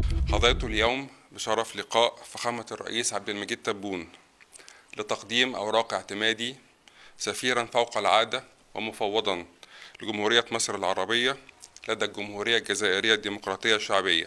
حظيت اليوم بشرف لقاء فخامة الرئيس عبد المجيد تبون لتقديم أوراق اعتمادي سفيرا فوق العادة ومفوضا لجمهورية مصر العربية لدى الجمهورية الجزائرية الديمقراطية الشعبية.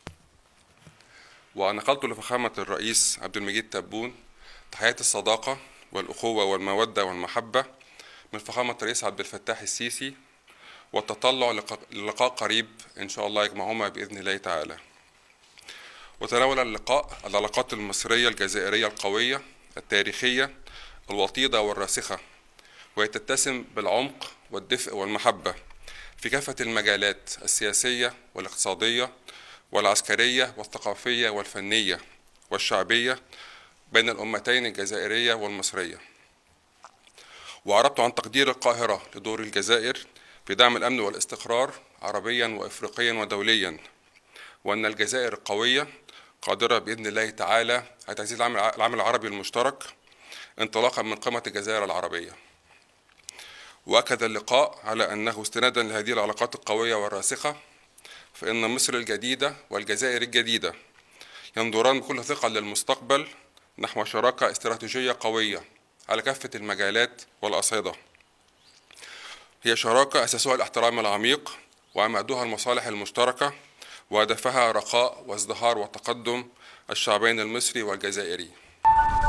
ونقلت لفخامة الرئيس عبد المجيد تبون تحيات الصداقة والأخوة والمودة والمحبة من فخامة الرئيس عبد الفتاح السيسي، والتطلع للقاء قريب إن شاء الله يجمعهما بإذن الله تعالى. وتناول اللقاء العلاقات المصرية الجزائرية القوية التاريخية الوطيدة والراسخة، وهي تتسم بالعمق والدفء والمحبة في كافة المجالات السياسية والاقتصادية والعسكرية والثقافية والفنية والشعبية بين الأمتين الجزائرية والمصرية. وعربت عن تقدير القاهرة لدور الجزائر في دعم الأمن والاستقرار عربيا وإفريقيا ودوليا، وأن الجزائر القوية قادرة بإذن الله تعالى على تعزيز العمل العربي المشترك انطلاقا من قمة الجزائر العربية. وأكد اللقاء على أنه استنادا لهذه العلاقات القوية والراسخة فإن مصر الجديدة والجزائر الجديدة ينظران بكل ثقة للمستقبل نحو شراكة استراتيجية قوية على كافة المجالات والأصعدة. هي شراكة أساسها الاحترام العميق وعمادها المصالح المشتركة وهدفها رخاء وازدهار وتقدم الشعبين المصري والجزائري.